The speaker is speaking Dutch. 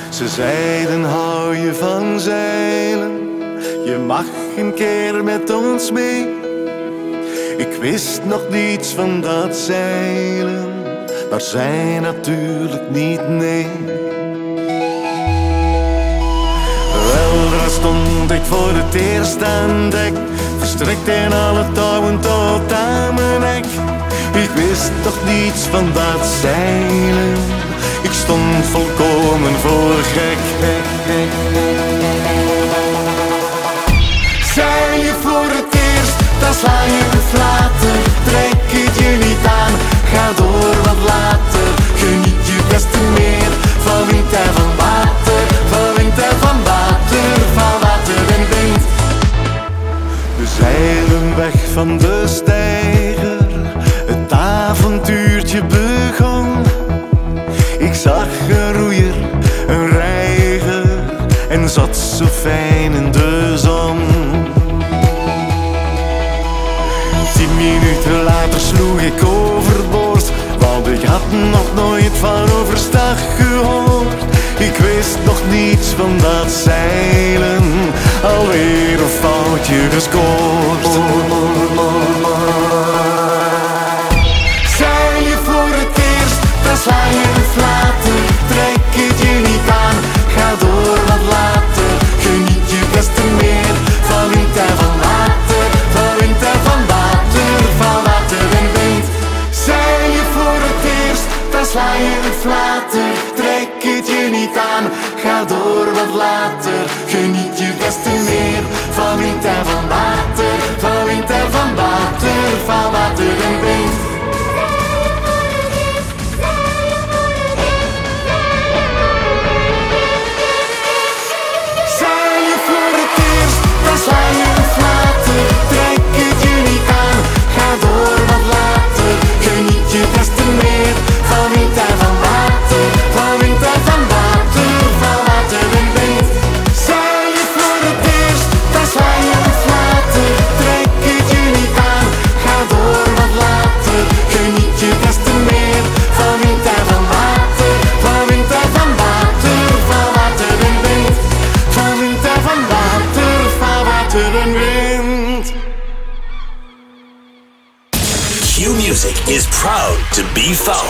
Ze zeiden hou je van zeilen, je mag een keer met ons mee. Ik wist nog niets van dat zeilen, maar zij natuurlijk niet, nee. Weldra stond ik voor het eerst aan dek, verstrikt in alle touwen tot aan mijn nek. Ik wist nog niets van dat zeilen, ik stond volkomen voor gek. Zeil je voor het eerst, dan sla je een flater. Trek het je niet aan, ga door wat later. Geniet je des te meer van wind en van water. Van wind en van water, van water en wind. We zeilen weg van de steiger, het avontuurtje begon. Ik zag een roeier, een reiger en zat zo fijn in de zon. 10 minuten later sloeg ik overboord, want ik had nog nooit van overstag gehoord. Ik wist nog niets van dat zeilen, alweer een foutje gescoord. Zeil je voor het eerst, dan sla je een flater. Trek het je niet aan, ga door wat later. Geniet je des te meer van wind en van water. Van wind en van water, van water en wind. Zeil je voor het eerst, dan sla je een flater. Trek het je niet aan, ga door wat later. Geniet je des te meer van wind en van water. Van wind en van water, van water en wind. Sla je een flater, trek het je niet aan, ga door wat later. Geniet je des te meer van wind en van water. Van wind en van water, van water en wind. Zeil je voor het eerst, dan sla je een flater. Trek het je niet aan, ga door wat later. Geniet je des te meer van wind en van water. Van wind en van water, van water en wind. Van wind en van water, van water en wind. Q Music is proud to be Fout.